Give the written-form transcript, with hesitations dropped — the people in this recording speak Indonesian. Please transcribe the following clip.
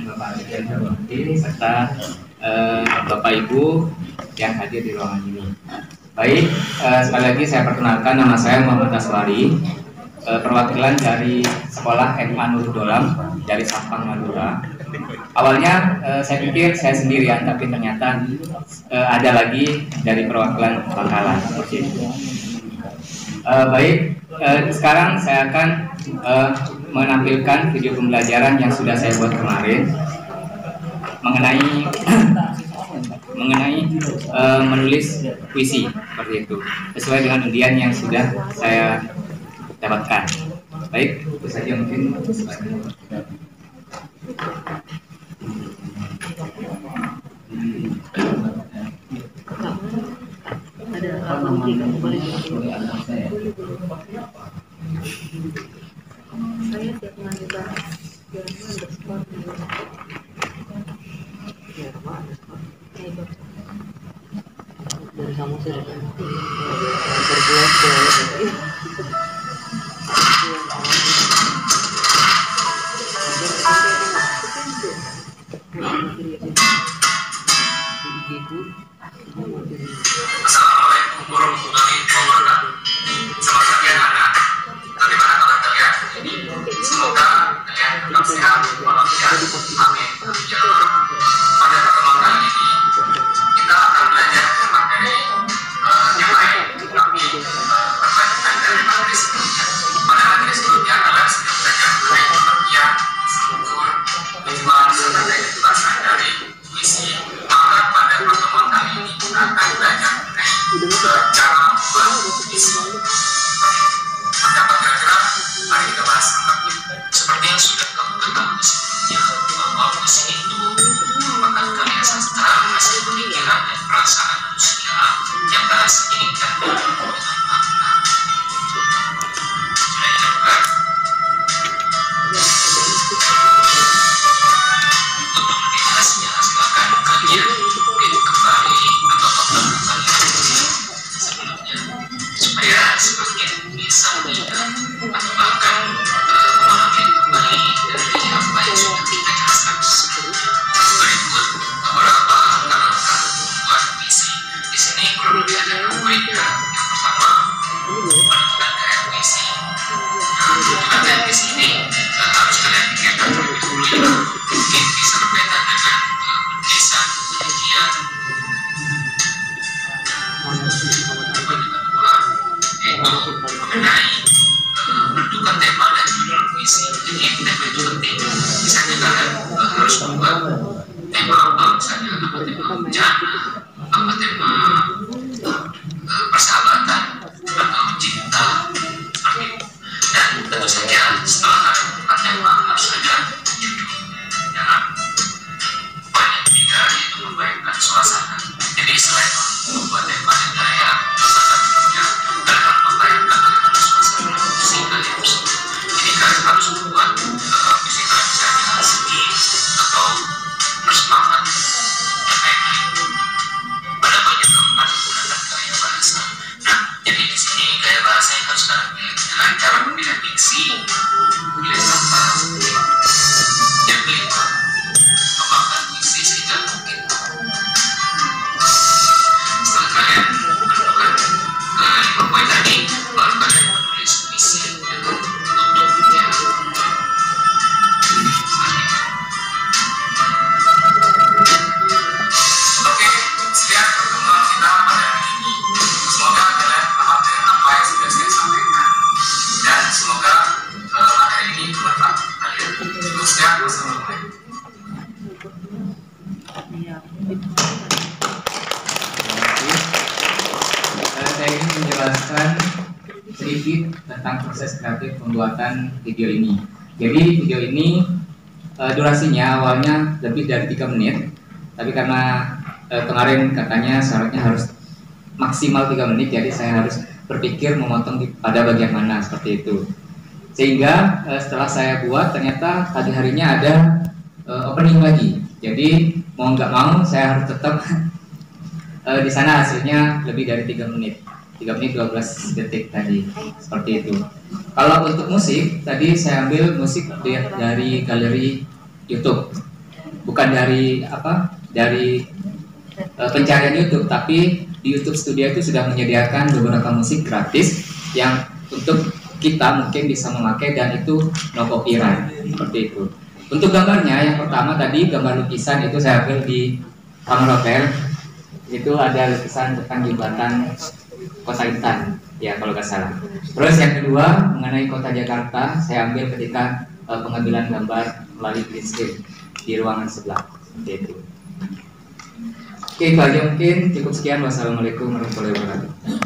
Bapak Dirjen Perbakin serta Bapak Ibu yang hadir di ruangan ini. Baik, sekali lagi saya perkenalkan, nama saya Muhammad Aswari, perwakilan dari Sekolah SMA Nurul Dolam dari Sampang, Madura. Awalnya saya pikir saya sendirian, tapi ternyata ada lagi dari perwakilan Bangkalan. Baik, sekarang saya akan menampilkan video pembelajaran yang sudah saya buat kemarin mengenai menulis puisi seperti itu, sesuai dengan undian yang sudah saya dapatkan. Baik, itu saja mungkin. Saya siap mengambil dari kamu sudah Assalamualaikum warahmatullahi wabarakatuh. Selamat pagi anak-anak. Bagaimana kabar kalian hari ini? Semoga kalian tetap sehat walafiat. Amin. Pada pertemuan kali ini kita akan belajar materi yang lain, tapi perbandingan dari materi sebelumnya. Pada materi sebelumnya adalah sudah belajar mengenai pengertian, struktur, tujuan, serta keikhlasan dari puisi. Maka pada pertemuan kali ini kita akan belajar mengenai cara membuat puisi. Pendapat kira-kira mari kita bahas tentangnya. Seperti yang sudah kamu ketahui sebelumnya, bahwa puisi itu merupakan karya sastra hasil pemikiran dan perasaan manusia yang bahasanya indah dan penuh dengan makna. Sudah dilakukan? Untuk lebih jelasnya, silakan kalian klik kembali atau tonton kembali video sebelumnya supaya semakin bisa mengingat atau bahkan memahami kembali dari apa yang sudah kita jelaskan sebelumnya. Berikut beberapa langkah membuat puisi. Di sini kurang lebih ada 6 poinnya. Yang pertama, menentukan gaya puisi. Menentukan gaya puisi ini harus kalian pikirkan terlebih dahulu ya. Mungkin bisa berkaitan dengan penulisan, penyajian. Poin kedua yaitu mengenai menentukan tema dan judul puisi. Jadi tema itu penting. Misalnya kalian harus membuat tema apa, misalnya apa tema bencana, apa tema persahabatan atau cinta, seperti itu. Dan tentu saja setelah kalian menentukan tema harus ada judul. Jangan. Poin yang ketiga yaitu membayangkan suasana. Jadi selain membuat tema dan gaya serta judulnya, kalian harus membayangkan bagaimana suasana puisi kalian tersebut. Jadi kalian harus membuat puisi kalian misalnya sedih atau bersemangat dan lain-lain. Pada poin yang keempat, menggunakan gaya bahasa. Nah, jadi di sini gaya bahasa yang harus kalian pilih dengan cara pemilihan diksi, pilih kata. Yang kelima, kembangkan puisi sejak mungkin. Setelah kalian menentukan kelima poin tadi, baru kalian menulis puisi dengan tutupnya. Oke, sekian pertemuan kita pada hari ini. Semoga kalian paham dengan apa yang sudah saya sampaikan dan semoga materi ini bermanfaat untuk kalian. Sekian, wassalamualaikum. Saya ingin menjelaskan sedikit tentang proses kreatif pembuatan video ini. Jadi video ini durasinya awalnya lebih dari 3 menit, tapi karena kemarin katanya syaratnya harus maksimal 3 menit, jadi saya harus berpikir memotong pada bagian mana seperti itu. Sehingga setelah saya buat ternyata tadi harinya ada opening lagi. Jadi mau nggak mau saya harus tetap di sana hasilnya lebih dari 3 menit. 3 menit 12 detik tadi, seperti itu. Kalau untuk musik, tadi saya ambil musik dari galeri YouTube. bukan dari pencarian YouTube, tapi di YouTube Studio itu sudah menyediakan beberapa musik gratis yang untuk kita mungkin bisa memakai dan itu no copyright seperti itu. Untuk gambarnya, yang pertama tadi gambar lukisan itu saya ambil di Kamar Hotel. Itu ada lukisan tentang jembatan Kota Intan, ya kalau nggak salah. Terus yang kedua mengenai Kota Jakarta, saya ambil ketika pengambilan gambar melalui print screen di ruangan sebelah, seperti itu. Oke, itu aja mungkin, cukup sekian. Wassalamualaikum warahmatullahi wabarakatuh.